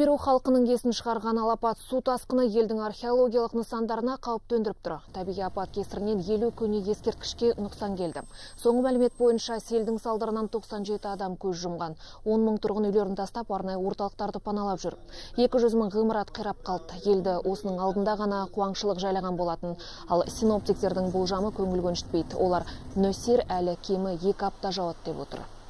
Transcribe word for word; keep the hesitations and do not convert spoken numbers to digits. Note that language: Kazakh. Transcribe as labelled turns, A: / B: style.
A: Перу халқының есін шығарған алапат су тасқыны елдің археологиялық нысандарына қауіп төндіріп тұр. Табиғи апат кесірінен елу көне ескерткішке нұқсан келді. Соңғы мәлімет бойынша селдің салдарынан тоқсан жеті адам көз жұмған. он мың тұрғын үйлерін тастап, арнайы орталықтарды паналап жүр. екі жүз мың ғимарат қирап қалды. Елді осының алдында ғана қуаңшылық жайлаған болатын. Ал синоптиктердің болжамы көңіл көншітпейді. Олар нөсер әлі кемі екі апта жауады деп отыр.